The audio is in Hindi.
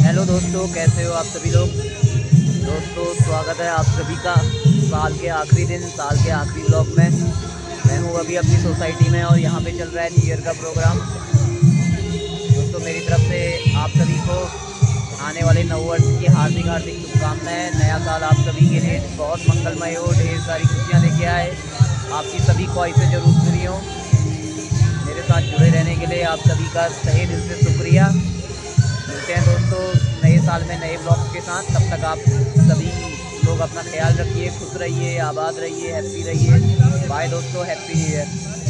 हेलो दोस्तों, कैसे हो आप सभी लोग। दोस्तों स्वागत है आप सभी का साल के आखिरी दिन, साल के आखिरी ब्लॉग में। मैं हूँ अभी अपनी सोसाइटी में और यहाँ पे चल रहा है न्यू ईयर का प्रोग्राम। दोस्तों मेरी तरफ से आप सभी को आने वाले नव वर्ष की हार्दिक हार्दिक शुभकामनाएं। नया साल आप सभी के लिए बहुत मंगलमय हो, ढेर सारी खुशियाँ लेके आए, आपकी सभी ख्वाहिशें जरूर पूरी हों। मेरे साथ जुड़े रहने के लिए आप सभी का तहे दिल से शुक्रिया। मिलते हैं दोस्तों नए साल में नए ब्लॉग्स के साथ। तब तक आप सभी लोग अपना ख्याल रखिए, खुश रहिए, आबाद रहिए, हैप्पी रहिए। बाय दोस्तों, हैप्पी न्यू ईयर।